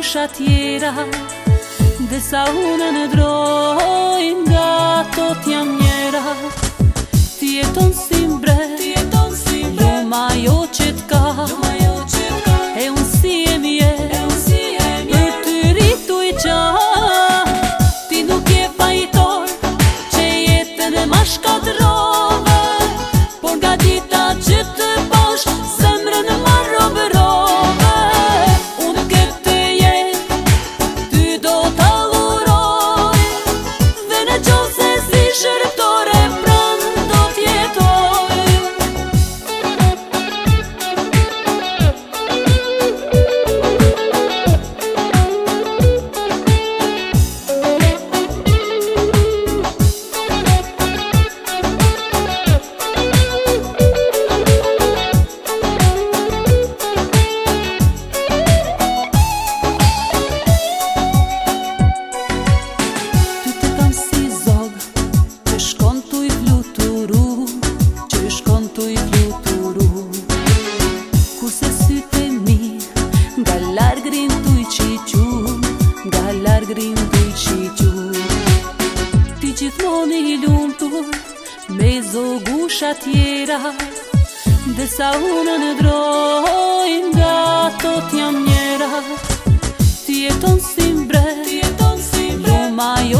gusha tjera, dhe sa unë në drojnë, nga tot jam njera. Ti jeton si mbret, luma jo që t'ka, e unë si e mje, për ty rritu i qa. Ti nuk je pajtor, që jetën e ma shkatërove, por nga dita që të pash, zemrën e ma robërove. Unë këtë jetë, ty do t'alluroj, dhe në qovë se si shërptore, pranë do t'jetoj. Ti gjithmonë i lumtur, me zogusha tjera, dhe sa unë në drojnë, nga tot jam njera. Ti jeton si mbret, luma jo